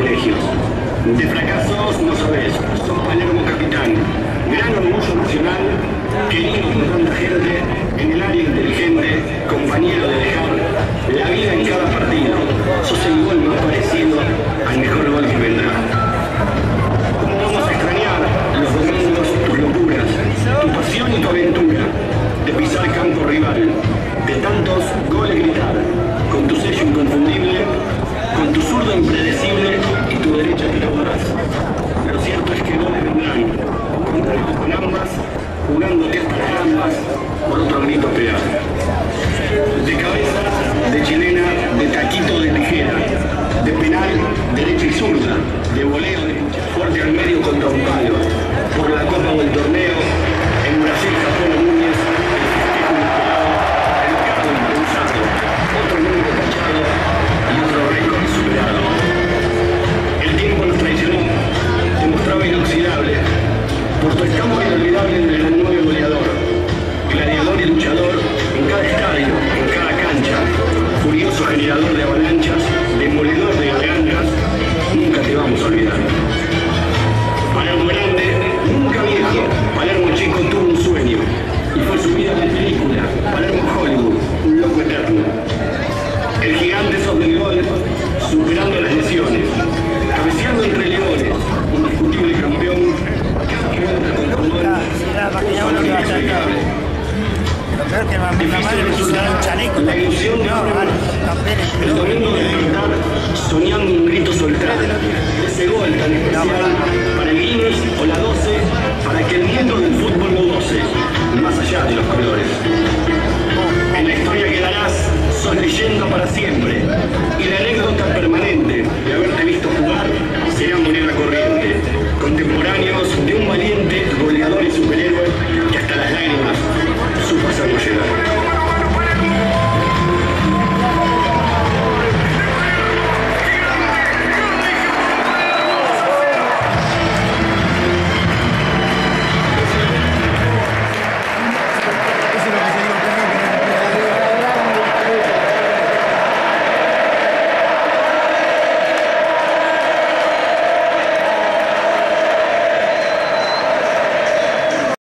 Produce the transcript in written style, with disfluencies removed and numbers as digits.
privilegios. De fracasos no sabés, sos Palermo capitán, gran orgullo nacional, querido por tanta gente, en el área inteligente, compañero de dejar la vida en cada partido. Sos el gol más parecido al mejor gol que vendrá. ¿Cómo vamos a extrañar los domingos, tus locuras, tu pasión y tu aventura, de pisar campo rival, de tantos goles gritar, con tu sello inconfundible, con tu zurdo impredecible y tu derecha tirabuzas? Lo cierto es que goles vendrán, con ambas, jugándote hasta las gambas, por otro grito pegar. De cabeza, de chilena, de taquito, de tijera, de penal, derecha y zurda, de voleo, de fuerte al medio contra un palo, por la copa o el torneo, en Brasil, Japón o Núñez, el festejo inesperado, el carro impulsado, otro número tachado y otro récord superado. El tiempo nos traicionó, demostraba inoxidable, por tu estampa inolvidable en el 9 goleador, gladiador y luchador en cada estadio, en cada cancha, furioso generador de avalanchas, demoledor de gargantas, nunca te vamos a olvidar. Palermo grande, nunca viejo, Palermo chico tuvo un sueño, y fue su vida de película, Palermo Hollywood, un loco eterno. El gigante sos del gol, superando las lesiones, cabeceando entre leones, indiscutible campeón, la ilusión de el domingo de despertar soñando un grito soltar, ese gol tan especial para el Guinness o la 12, para que el mundo del fútbol lo goce, más allá de los colores. En la historia quedarás, sos leyenda para siempre,